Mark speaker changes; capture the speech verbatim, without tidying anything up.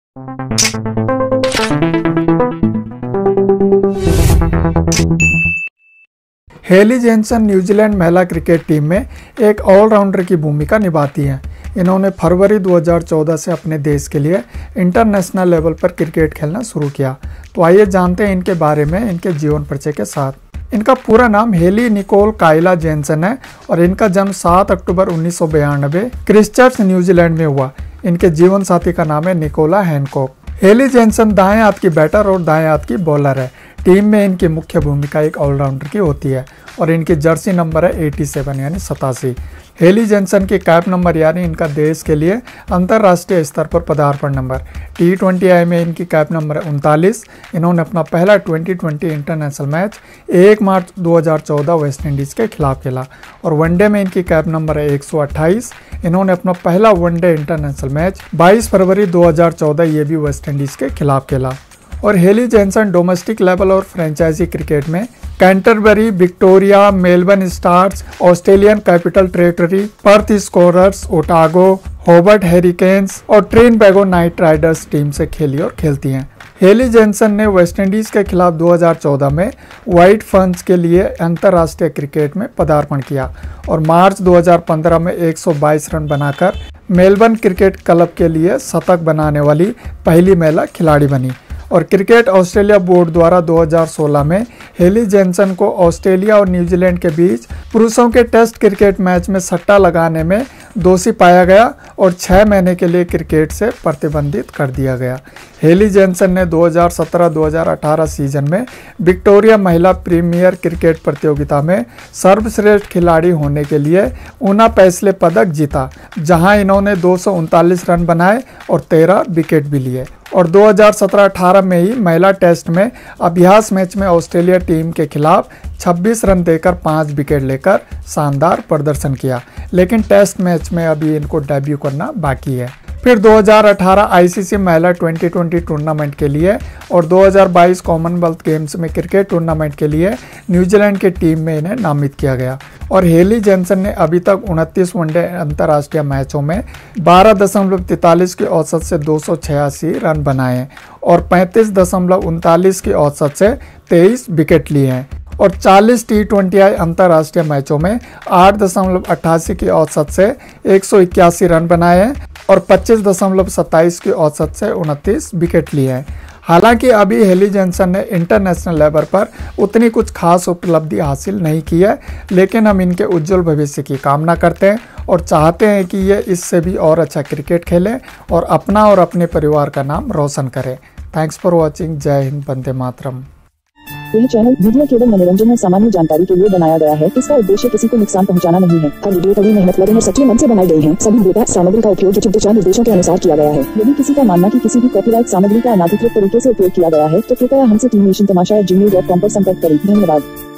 Speaker 1: Heli Jensen New Zealand महिला cricket team में एक ऑलराउंडर की भूमिका निभाती हैं। इन्होंने फरवरी दो हज़ार चौदह से अपने देश के लिए इंटरनेशनल लेवल पर क्रिकेट खेलना शुरू किया। तो आइए जानते हैं इनके बारे में इनके जीवन परिचय के साथ। इनका पूरा नाम हेली निकोल काइला जेनसन है और इनका जन्म सात अक्टूबर उन्नीस सौ बयानबे क्रिस्टचर्च न्यूजीलैंड में हुआ। इनके जीवन साथी का नाम है निकोला हैनकॉक। हेली जेनसन दाएं हाथ की बैटर और दाएं हाथ की बॉलर है। टीम में इनकी मुख्य भूमिका एक ऑलराउंडर की होती है और इनकी जर्सी नंबर है सत्तासी यानी सतासी। हेली जेनसन की कैप नंबर यानी इनका देश के लिए अंतर्राष्ट्रीय स्तर पर पदार्पण नंबर टी ट्वेंटी आई में इनकी कैप नंबर है उनतालीस। इन्होंने अपना पहला ट्वेंटी ट्वेंटी इंटरनेशनल मैच एक मार्च दो हज़ार चौदह वेस्ट इंडीज़ के खिलाफ खेला और वनडे में इनकी कैप नंबर है एक सौ अट्ठाईस। इन्होंने अपना पहला वनडे इंटरनेशनल मैच बाईस फरवरी दो हज़ार चौदह ये भी वेस्ट इंडीज़ के खिलाफ खेला। और हेली जेनसन डोमेस्टिक लेवल और फ्रेंचाइजी क्रिकेट में Canterbury, Victoria, Melbourne Stars, Australian Capital Territory, Perth Scorchers, Otago, Hobart Hurricanes और ट्रिनबैगो नाइट राइडर्स टीम से खेली और खेलती हैं। हेली जेनसन ने वेस्ट इंडीज़ के खिलाफ दो हज़ार चौदह में व्हाइट फर्न्स के लिए अंतर्राष्ट्रीय क्रिकेट में पदार्पण किया और मार्च दो हज़ार पंद्रह में एक सौ बाईस रन बनाकर मेलबर्न क्रिकेट क्लब के लिए शतक बनाने वाली पहली महिला खिलाड़ी बनी। और क्रिकेट ऑस्ट्रेलिया बोर्ड द्वारा दो हज़ार सोलह में हेली जेनसन को ऑस्ट्रेलिया और न्यूजीलैंड के बीच पुरुषों के टेस्ट क्रिकेट मैच में सट्टा लगाने में दोषी पाया गया और छः महीने के लिए क्रिकेट से प्रतिबंधित कर दिया गया। हेली जेनसन ने दो हज़ार सत्रह दो हज़ार अठारह सीजन में विक्टोरिया महिला प्रीमियर क्रिकेट प्रतियोगिता में सर्वश्रेष्ठ खिलाड़ी होने के लिए ऊना पैसले पदक जीता, जहां इन्होंने दो सौ उनतालीस रन बनाए और तेरह विकेट भी लिए। और दो हज़ार सत्रह अठारह में ही महिला टेस्ट में अभ्यास मैच में ऑस्ट्रेलिया टीम के खिलाफ छब्बीस रन देकर पाँच विकेट लेकर शानदार प्रदर्शन किया, लेकिन टेस्ट मैच में अभी इनको डेब्यू करना बाकी है। फिर दो हज़ार अठारह आईसीसी महिला ट्वेंटी ट्वेंटी टूर्नामेंट के लिए और दो हज़ार बाईस कॉमनवेल्थ गेम्स में क्रिकेट टूर्नामेंट के लिए न्यूजीलैंड की टीम में इन्हें नामित किया गया। और हेली जेनसन ने अभी तक उनतीस वनडे अंतर्राष्ट्रीय मैचों में बारह दशमलव तैंतालीस की औसत से दो सौ छियासी रन बनाए हैं और पैंतीस दशमलव उनतालीस की औसत से तेईस विकेट लिए हैं और चालीस टी ट्वेंटी आई अंतर्राष्ट्रीय मैचों में आठ दशमलव अट्ठासी की औसत से एक सौ इक्यासी रन बनाए हैं और पच्चीस दशमलव सत्ताईस की औसत से उनतीस विकेट लिए हैं। हालांकि अभी हेली जेनसन ने इंटरनेशनल लेवल पर उतनी कुछ खास उपलब्धि हासिल नहीं की है, लेकिन हम इनके उज्जवल भविष्य की कामना करते हैं और चाहते हैं कि ये इससे भी और अच्छा क्रिकेट खेलें और अपना और अपने परिवार का नाम रोशन करें। Thanks for watching. जय हिंद, वंदे मातरम।
Speaker 2: यह चैनल वीडियो केवल मनोरंजन और सामान्य जानकारी के लिए बनाया गया है। इसका उद्देश्य किसी को नुकसान पहुंचाना नहीं है। हर वीडियो कड़ी मेहनत लगन और सच्चे मन से बनाई गई है। सभी डेटा सामग्री का उपयोग उचित दिशा निर्देशों के अनुसार किया गया है। यदि किसी का मानना कि किसी भी कॉपीराइट सामग्री का अनाधिकृत तरीके से उपयोग किया गया है तो कृपया हमसे team nation Tamasha at gmail dot com पर संपर्क करें। धन्यवाद।